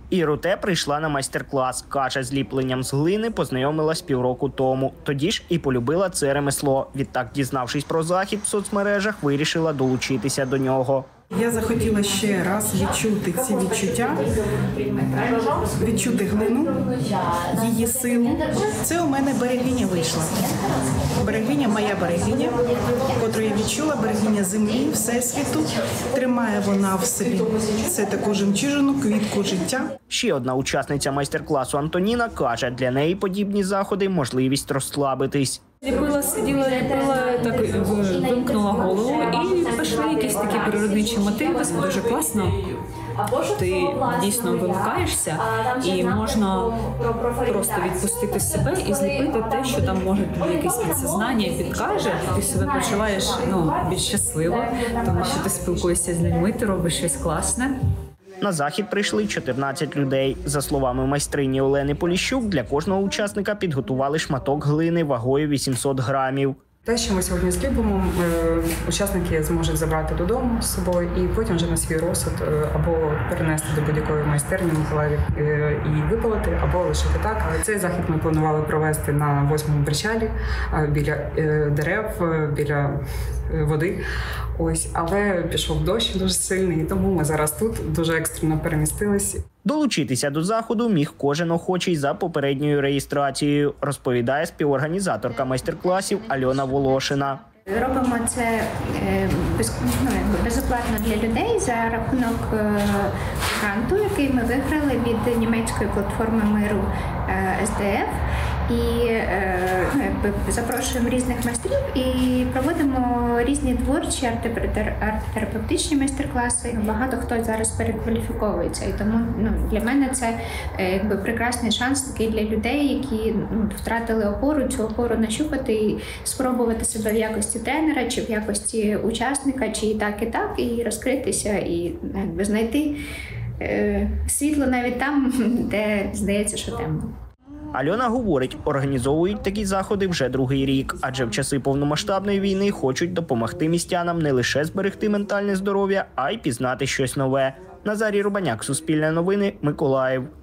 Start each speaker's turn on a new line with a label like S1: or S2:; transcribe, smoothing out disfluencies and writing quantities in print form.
S1: Іруте прийшла на майстер-клас. Каже, з ліпленням з глини познайомилась півроку тому. Тоді ж і полюбила це ремесло. Відтак, дізнавшись про захід в соцмережах, вирішила долучитися до нього.
S2: Я захотіла ще раз відчути ці відчуття, відчути глину, її силу. Це у мене берегиня вийшла. Берегиня, моя берегиня, яку я відчула, берегиня землі, всесвіту. Тримає вона в собі це таку жемчужину, квітку життя.
S1: Ще одна учасниця майстер-класу Антоніна каже, для неї подібні заходи – можливість розслабитись.
S3: Ліпила, сиділа, так вимкнула голову і пішли якісь такі природничі мотиви. Це дуже класно. Ти дійсно вимикаєшся і можна просто відпустити себе і зліпити те, що там може тобі якесь підсознання підкаже. Ти себе почуваєш більш щасливо, тому що ти спілкуєшся з людьми, ти робиш щось класне.
S1: На захід прийшли 14 людей. За словами майстрині Олени Поліщук, для кожного учасника підготували шматок глини вагою 800 грамів.
S4: Те, що ми сьогодні зліпимо, учасники зможуть забрати додому з собою і потім вже на свій розсуд або перенести до будь-якої майстерні Миколаїв і випалити, або лишити так. Цей захід ми планували провести на 8-му причалі, біля дерев, біля води. Але пішов дощ дуже сильний, тому ми зараз тут дуже екстрено перемістилися.
S1: Долучитися до заходу міг кожен охочий за попередньою реєстрацією, розповідає співорганізаторка майстер-класів Альона Волошина.
S5: Робимо це безоплатно для людей за рахунок гранту, який ми виграли від німецької платформи миру СДФ. І запрошуємо різних майстрів і проводимо різні творчі арт-терапевтичні майстер-класи. Багато хто зараз перекваліфіковується. І тому для мене це прекрасний шанс такий для людей, які втратили опору, цю опору нащупати і спробувати себе в якості тренера, чи в якості учасника, чи і так, і розкритися, і знайти світло навіть там, де здається, що темно.
S1: Альона говорить, організовують такі заходи вже другий рік, адже в часи повномасштабної війни хочуть допомогти містянам не лише зберегти ментальне здоров'я, а й пізнати щось нове. Назарій Рубаняк, Суспільне новини, Миколаїв.